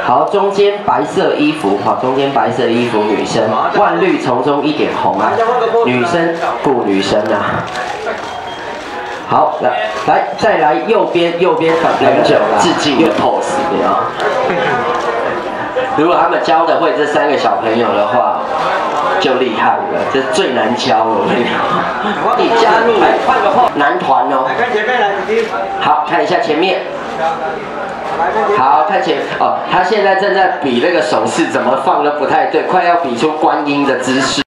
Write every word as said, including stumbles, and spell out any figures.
好，中间白色衣服，好，中间白色衣服女生，万绿丛中一点红啊，女生顾女生啊。好，来来再来右边，右边反很久了，致敬的 pose 啊。如果他们教的会这三个小朋友的话，就厉害了，这最难教了。你加入，来换个后男团哦。看前面来，好看一下前面。好看前哦，他现在正在比那个手势怎么放都不太对，快要比出观音的姿势。